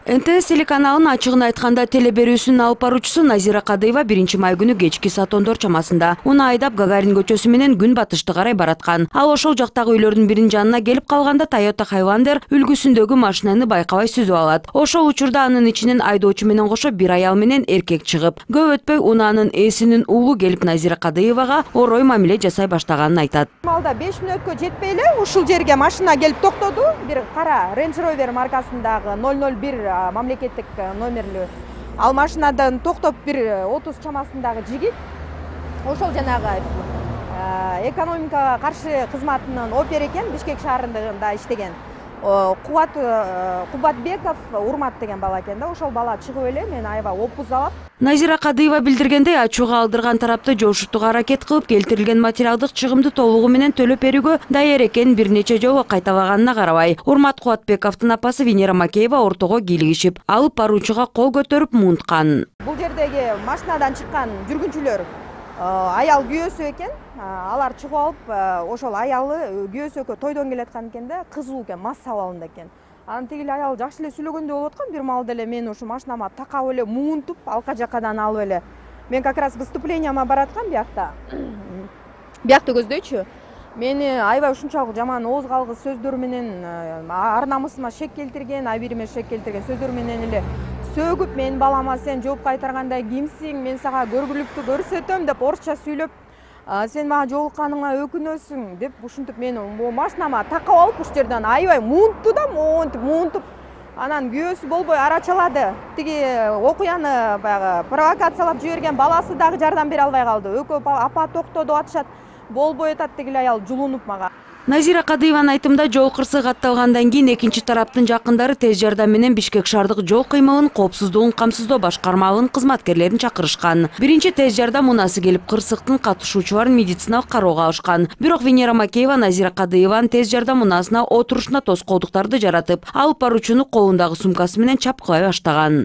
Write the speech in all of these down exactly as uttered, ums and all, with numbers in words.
эн тэ эс телеканалынын ачыгын айтканда теле берүүсүнүн алып баруучусу Назира Кадыева биринчи май күнү кечки саат ондор чамасында унаа айдап Гагарин көчөсү менен күн батышты карай бараткан. Ал ошол жактагы үйлөрдүн биринин жанына келип калганда Toyota Highlander үлгүсүндөгү машинаны байкабай сүзүп алат. Ошол учурда анын ичинен айдоочу менен кошо бир аял менен эркек чыгып, көп өтпөй унаанын ээсинин уулу келип Назира Кадыевага орой мамиле жасай баштаганын айтат. Малда беш мүнөткө жетпей эле ушул жерге машина келип токтоду. Бир кара Range Rover маркасындагы ноль ноль бир мамлекеттик номерлүү ал машинадан токтоп бир отуз чамасындагы жигит ошол жанагы экономикага каршы кызматынын опер экен, Бишкек шаарында иштеген. Кубат Кубатбеков Урмат деген бала экен да, ошол бала чыгып эле мен аябай опуз алып. Назира Кадыева билдиргендей, ачууга алдырган тарапты жошуттууга аракет кылып, келтирилген материалдык чыгымды толугу менен төлөп берүүгө даяр экенин бир нече жолу кайталаганына карабай, Урмат Кубатбековдун апасы Венера Макеева ортого кийлигишип, алып баруучуга кол көтөрүп муунткан. Бул жердеги машинадан чыккан жүргүнчүлөр аял күйөөсү экен. Алар чыгып алып, ошол аялы күйөөсү тойдон келаткан экен да, кызуу экен, мас абалында экен. Анан тигил аял жакшы эле сүйлөгөндөй болуп аткан, бир маалда эле мен ушу машинама такап эле муунтуп, алка жакадан алып эле. Мен как раз выступлениема бараткам биякта. Биякты көздөйчү. Мени аябай ушунчалык жаман ооз калгыс сөздөр менен ар намысыма шек келтирген, абийириме шек келтирген сөздөр менен эле сөгүп, мен балама сен жооп кайтаргандай кимсиң, мен сага көргүлүктү көрсөтөм деп орусча сүйлөп, сен мага жолукканыңа өкүнөсүң деп ушинтип мени машинама такап алып уш жерден аябай муунтту да, муунтуп, муунтуп. Анан күйөөсү болбой арачалады. Тиги окуяны баягы провокациялап жиберген баласы дагы жардам бере албай калды. Экөө апа токтоду атышат, болбой атат дегил аял жулунуп мага. Назира Кадыеванын айтымында, жол кырсыгы катталгандан кийин экинчи тараптын жакындары тез жардам менен Бишкек шаардык жол кыймылын коопсуздугун камсыздоо башкармалыгынын кызматкерлерин чакырышкан. Биринчи тез жардам унасы келип кырсыктын катышуучуларын медициналык кароого алышкан. Бирок Венера Макеева Назира Кадыеванын тез жардам унасына отурушуна тоскоолдуктарды жаратып, алып баруучуну колундагы сумкасы менен чапкылай баштаган.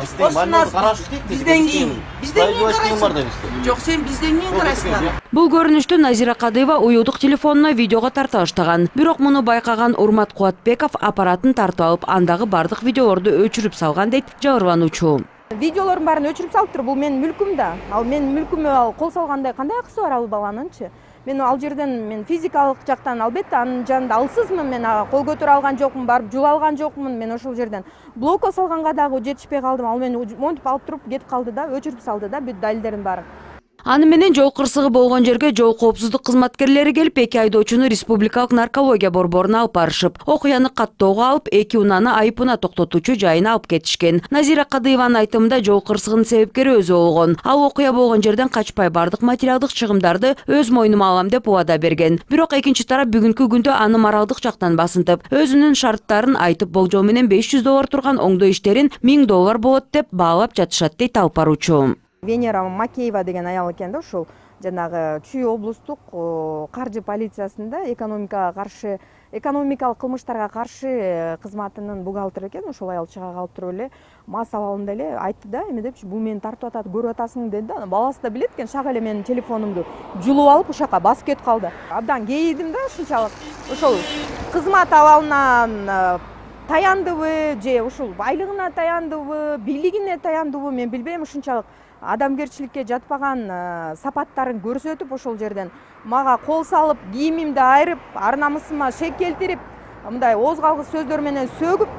Бизден кийин, бизден кийин карайсың. Жок, сен бизден кийин карайсың. Бул көрүнүштү Назира Кадыева уюлдук телефонуна видеого тарта баштаган. Бирок муну байкаган Урмат Кубатбеков аппаратын тартып алып, андагы бардык видеолорду өчүрүп салган дейт жабырлануучу. Видеолордун баарын өчүрүп салыптыр, бул менин мүлкүм да. Ал менин мүлкүмө ал кол салгандай кандай акысы бар ал баланынчы? Мен ал жерден мен физикалык жактан албетте анын жанында алсызмын, мен кол көтөрө алган жокмун, барып жула алган жокмун. Мен ошол жерден блокко салганга дагы жетишпей калдым. Ал мени монтип алып туруп кетип калды да, өчүрүп салды да бүт далилдерин баарын. Аны менен жол кырсыгы болгон жерге жол коопсуздук кызматкерлери келип, эки айдоочуну республикалык наркология борборуна алып барышып, окуяны каттоого алып, эки унааны айып унаа токтотуучу жайына алып кетишкен. Назира Кадыеванын айтымында, жол кырсыгынын себепкери өзү болгон. Ал окуя болгон жерден качпай бардык материалдык чыгымдарды өз мойнума алам деп убада берген. Бирок экинчи тарап бүгүнкү күндө аны моралдык жактан басынтып, өзүнүн шарттарын айтып, болжол менен беш жүз доллар турган оңдоо иштерин миң доллар болот деп баалап жатышат дейт алып баруучу. Венера Макеева деген аял экен да, ушул жанагы Чүй облустук каржы полициясында экономикага каршы, экономикалык кылмыштарга каршы кызматынын бухгалтери экен. Ошол аял чыга калып туруп эле мас абалында эле айтты да, эме депчи, бул мени тартып атат, көрүп атасың деди да. Баласы да билет экен, шак эле менин телефонумду жулуп алып ушака басып кетип калды. Абдан кейидим да ушунчалык. Ошол кызмат абалынан таяндыбы же ушул айлыгына таяндыбы, бийлигине таяндыбы мен билбейм, ушунчалык адамгерчиликке жатпаган сапаттарын көрсөтүп, ошол жерден мага кол салып, кийимимди айырып, ар намысыма шек келтирип, мындай ооз калгыс сөздөр менен сөгүп,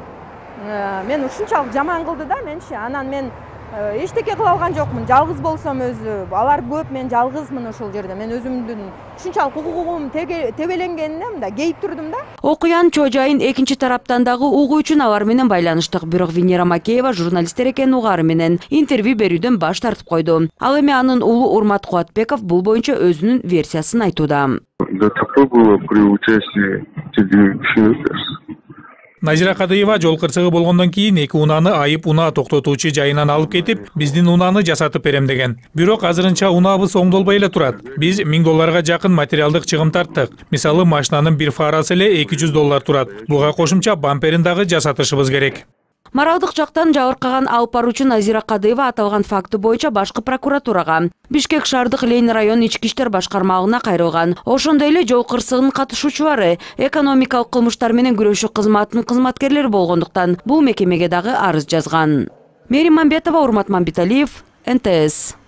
мен ушунчалык жаман кылды да менчи. Анан мен эчтеке кыла алган жокмун. Жалгыз болсом өзү, алар көп, мен жалгызмын ошол жерде. Мен өзүмдүн ушунчалык укугум тебеленгенине мындай кейип турдум да. Окуянын чоо жайын экинчи тараптан дагы угуу үчүн алар менен байланыштык. Бирок Венера Макеева журналисттер экенин угаары менен интервью берүүдөн баш тартып койду. Ал эми анын уулу Урмат Кубатбеков бул боюнча өзүнүн версиясын айтууда. Назира Кадыева жол кырсыгы болгондон кийин эки унааны айып унаа токтотуучу жайынан алып кетип, биздин унааны жасатып берем деген. Бирок азырынча унаабыз оңдолбой эле турат. Биз миң долларга жакын материалдык чыгым тарттык. Мисалы, машинанын бир фарасы эле эки жүз доллар турат. Буга кошумча бамперин дагы жасатышыбыз керек. Маралдык жактан жабыркаган алып баруучу Назира Кадыева аталган факты боюнча башкы прокуратурага, Бишкек шаардык Ленин район ички иштер башкармагына кайрылган. Ошондой эле жол кырсыгынын катышуучулары экономикалык кылмыштар менен күрөшүү кызматынын кызматкерлери болгондуктан бул мекемеге дагы арыз жазган. Мерим Мамбетова, Урмат Мамбеталиев, эн тэ эс.